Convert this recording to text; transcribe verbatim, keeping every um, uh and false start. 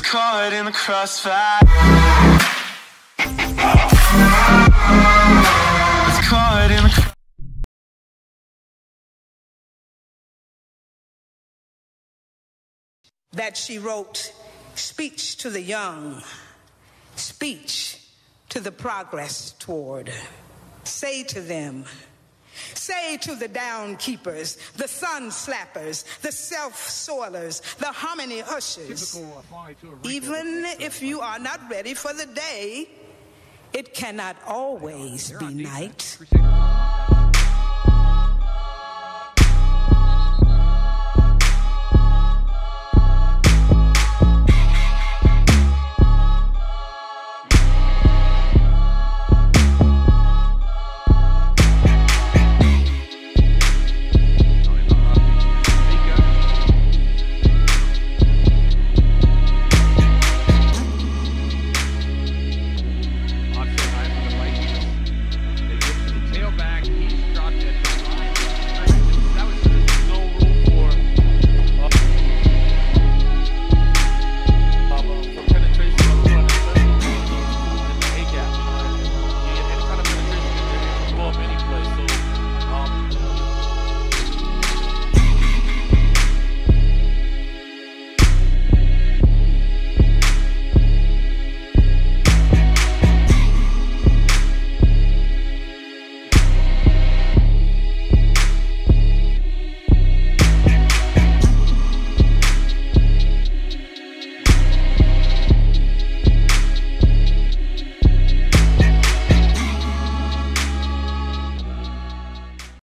caught in the crossfire. It's caught in the crossfire. That she wrote speech to the young, speech to the progress toward. Say to them, say to the down keepers, the sun slappers, the self-soilers, the harmony ushers, even if you are not ready for the day, it cannot always be night.